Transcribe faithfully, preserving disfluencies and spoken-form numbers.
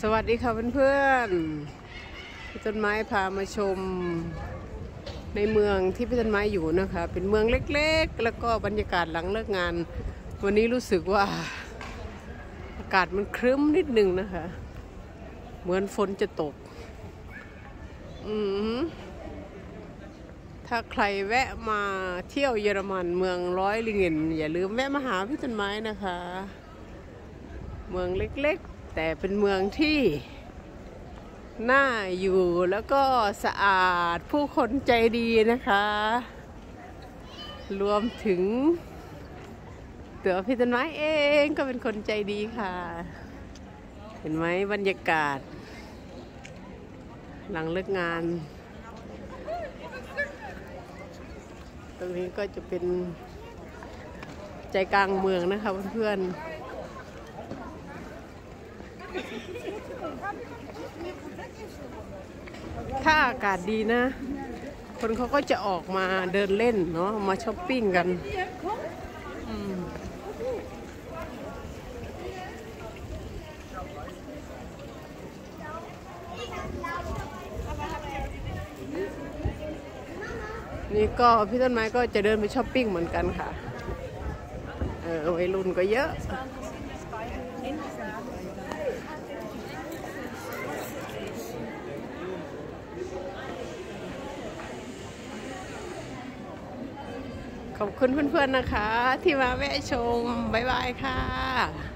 สวัสดีค่ะเพื่อนๆพี่ต้นไม้พามาชมในเมืองที่พี่ต้นไม้อยู่นะคะเป็นเมืองเล็กๆแล้วก็บรรยากาศหลังเลิกงานวันนี้รู้สึกว่าอากาศมันครึ้มนิดนึงนะคะเหมือนฝนจะตกอืมถ้าใครแวะมาเที่ยวเยอรมันเมืองร้อยลิงเกนอย่าลืมแวะมาหาพี่ต้นไม้นะคะเมืองเล็กๆแต่เป็นเมืองที่น่าอยู่แล้วก็สะอาดผู้คนใจดีนะคะรวมถึงตัวพี่ต้นไม้เองก็เป็นคนใจดีค่ะเห็นไหมบรรยากาศหลังเลิกงานตรงนี้ก็จะเป็นใจกลางเมืองนะคะเพื่อนๆถ้าอากาศดีนะคนเขาก็จะออกมาเดินเล่นเนาะมาช้อปปิ้งกันนี่ก็พี่ต้นไม้ก็จะเดินไปช้อปปิ้งเหมือนกันค่ะเออวัยรุ่นก็เยอะขอบคุณเพื่อนๆนะคะที่มาแวะชมบ๊ายบายค่ะ